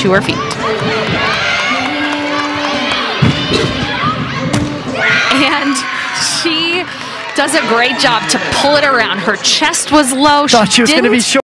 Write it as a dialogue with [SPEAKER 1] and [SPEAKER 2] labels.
[SPEAKER 1] to her feet. And she does a great job to pull it around. Her chest was low.
[SPEAKER 2] Thought she was going to be short.